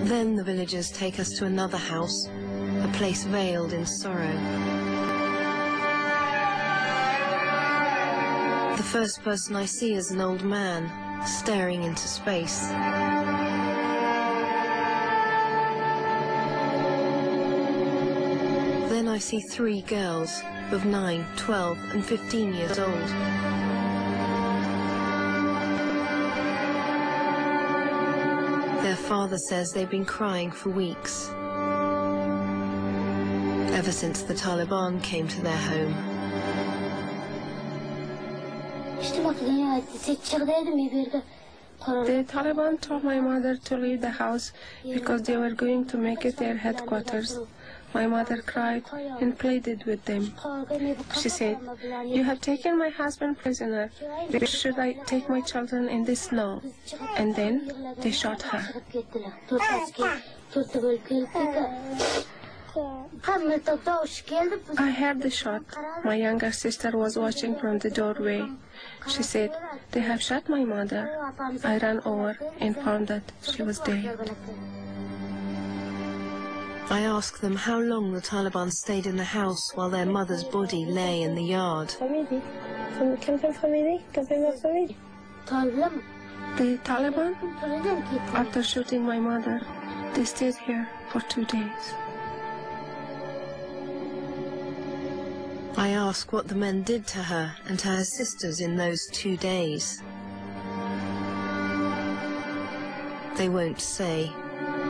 Then the villagers take us to another house, a place veiled in sorrow. The first person I see is an old man, staring into space. Then I see 3 girls of 9, 12 and 15 years old. Their father says they've been crying for weeks, ever since the Taliban came to their home. The Taliban told my mother to leave the house because they were going to make it their headquarters. My mother cried and pleaded with them. She said, "You have taken my husband prisoner. Where should I take my children in the snow?" And then they shot her. I heard the shot. My younger sister was watching from the doorway. She said, "They have shot my mother." I ran over and found that she was dead. I asked them how long the Taliban stayed in the house while their mother's body lay in the yard. The Taliban, after shooting my mother, they stayed here for 2 days. I ask what the men did to her and to her sisters in those 2 days. They won't say.